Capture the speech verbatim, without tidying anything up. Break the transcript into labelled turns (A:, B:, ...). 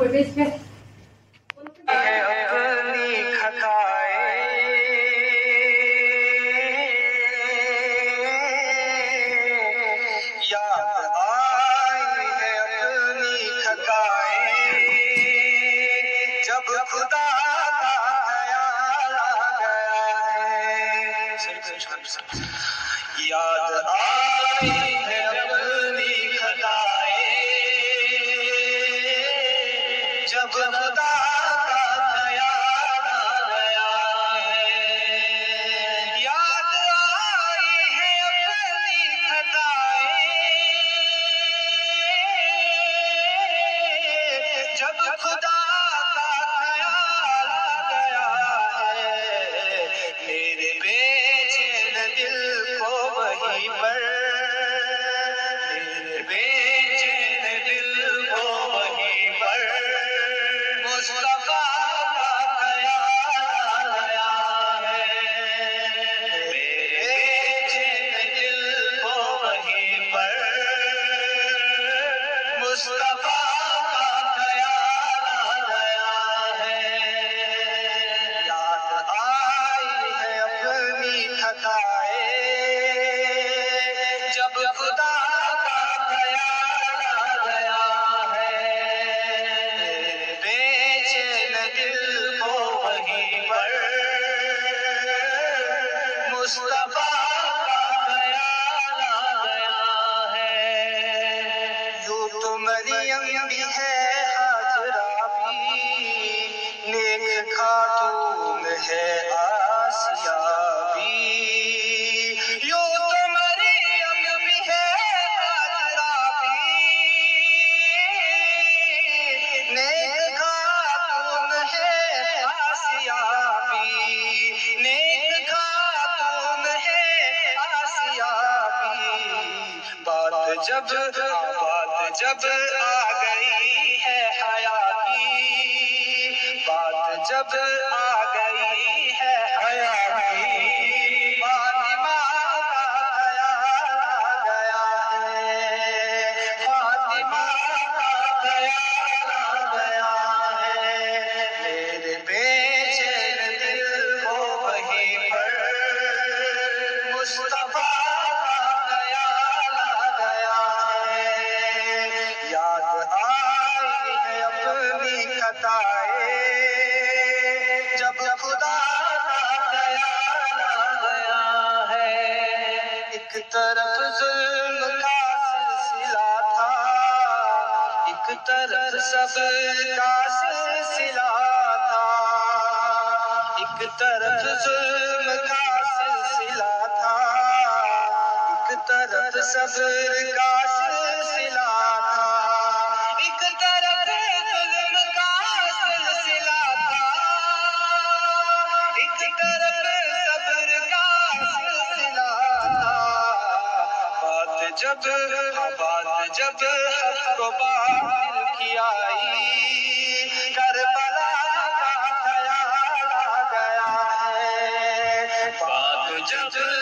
A: اپنی خطائیں یاد آئی ہے اپنی خطائیں جب خدا کا خیال آ گیا ہے یاد آئی ہے اپنی خطائیں جب خدا کا خیال آ گیا ہے یاد آئی ہے اپنی خطائیں جب خدا کا خیال آ گیا ہے میرے بے چین دل کو وہیں پر میرے بے چین دل کو وہیں پر مصطفیٰ کا خیال آیا ہے میرے بے چین دل کو وہیں پر مصطفیٰ کا خیال آیا ہے یاد آئی ہے اپنی خطائیں جب خدا کا خیال آ گیا ہے بے چین دل کو وہیں پر مصطفیٰ کا خیال آ گیا ہے یوں تو مریم بھی ہے حاجرہ بھی نیک خاتون ہے آسیہ بھی یوں تو مریم بھی ہے حاجرہ بھی نیک خاتون ہے آسیہ بھی نیک خاتون ہے آسیہ بھی بات جب بات جب آ گئی ہے حیا کی بات جب آ گئی ہے حیا کی فاطمہ کا خیال آ گیا ہے فاطمہ کا خیال آ گیا ہے میرے بے چین دل کو وہیں پر مصطفیٰ کا خیال آ گیا ہے یاد آئی ہے اپنی خطائیں جب خدا کا خیال آ گیا ہے ایک طرف ظلم کا سلسلہ تھا ایک طرف صبر کا سلسلہ تھا ایک طرف ظلم کا سلسلہ تھا ایک طرف صبر کا سلسلہ تھا ایک طرف ظلم کا سلسلہ تھا ایک طرف صبر کا سلسلہ تھا بات جب بات جب حق کو باطل کی آئی کربلا کا خیال آ گیا ہے بات جب